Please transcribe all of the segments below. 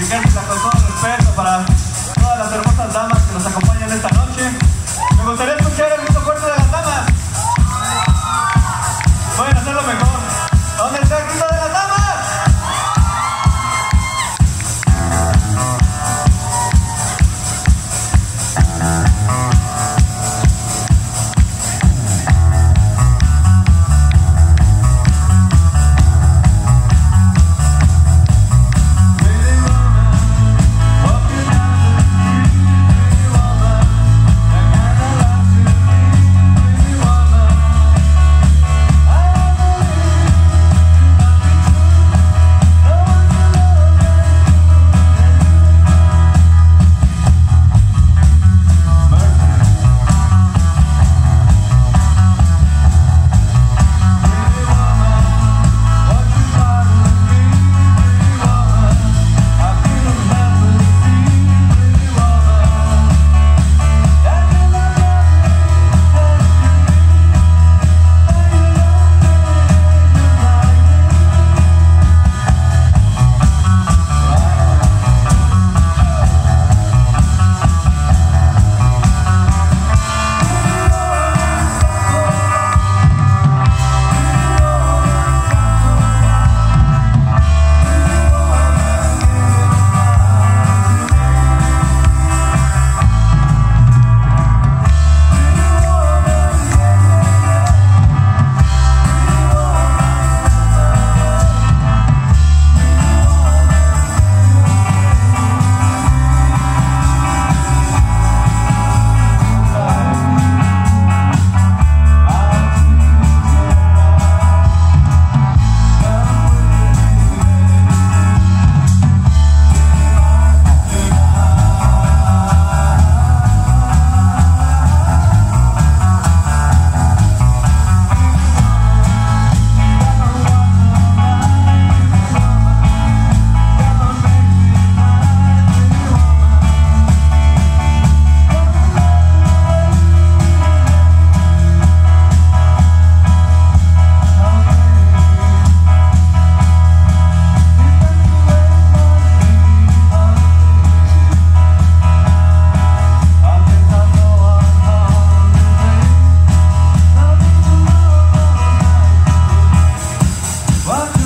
dedicársela con todo respeto para todas las hermosas damas que nos acompañan esta noche. Me gustaría escuchar el grito fuerte de las damas. Pueden hacerlo mejor. ¿Dónde está el grito de las damas?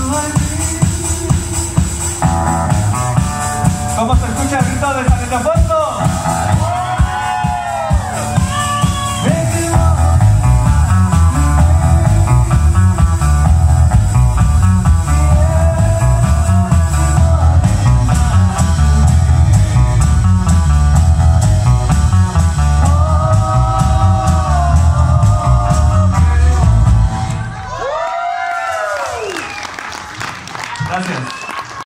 ¿Cómo se escucha el grito de San Ildefonso?